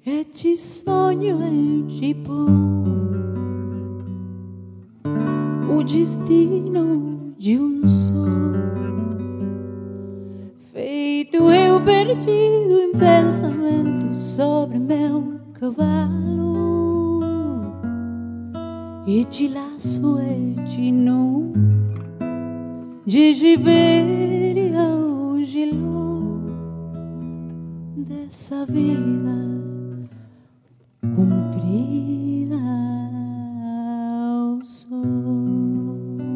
e ci sogno e ci pò o destino de sol, feito eu perdido em pensamentos sobre meu cavalo, e te laço e te nu de viver ao gelo dessa vida cumprida ao sol.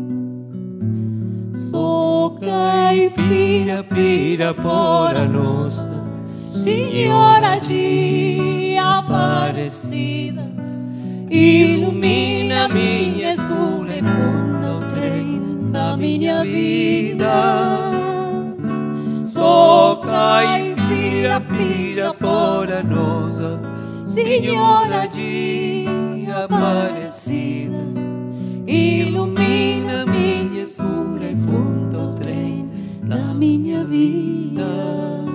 Sou caipira, Pirapora Nossa Senhora de Aparecida, ilumina minha escura e funda o trem da minha vida. Sou caipira, Pirapora Nossa Senhora de Aparecida, ilumina minha escura e funda o trem da minha vida.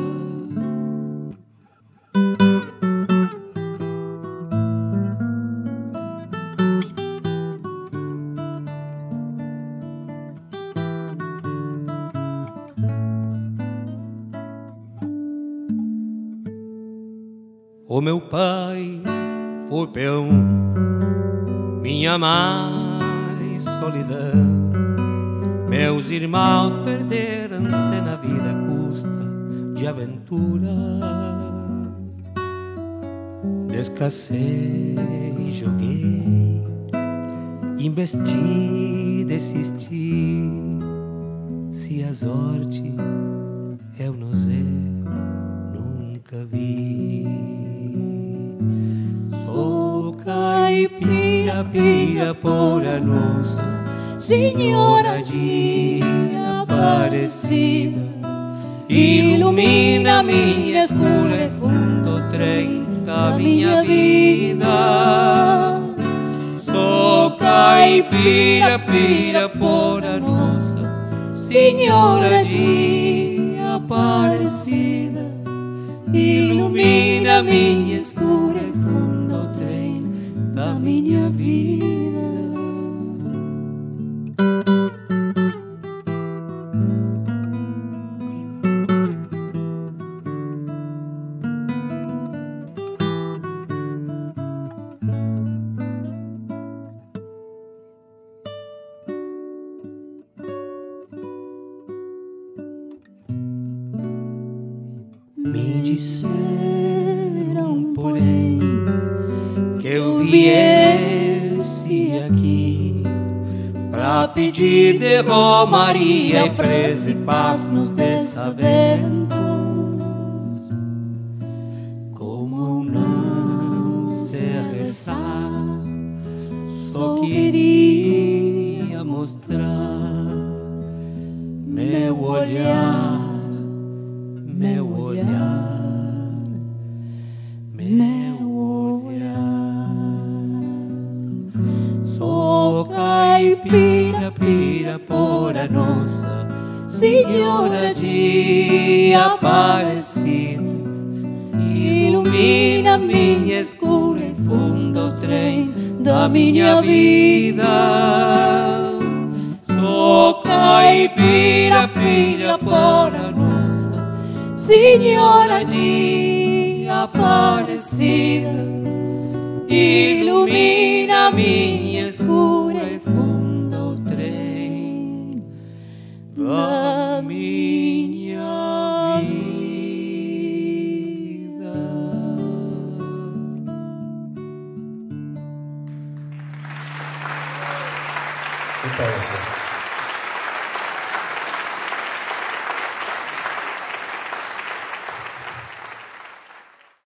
O meu pai foi peão, minha mãe solidão. Meus irmãos perderam-se na vida à custa de aventura. Descansei, joguei, investi, desisti. Se a sorte eu não sei, nunca vi. Sou caipira, Pirapora Nossa Senhora de Aparecida, ilumina minha escura e funda o trem da minha vida. Sou caipira, Pirapora Nossa Senhora de Aparecida, ilumina minha escura e funda o trem da minha vida. Me disseram, porém, que eu viesse aqui pra pedir de romaria, prece e paz nos desaventos. Como eu não sei rezar, só queria mostrar meu olhar, meu olhar, meu olhar. Sou caipira, Pirapora Nossa Senhora de Aparecida, ilumina minha escura e funda o trem da minha vida. Sou caipira, Pirapora Nossa Senhora de Aparecida, ilumina minha escura e funda o trem da minha vida.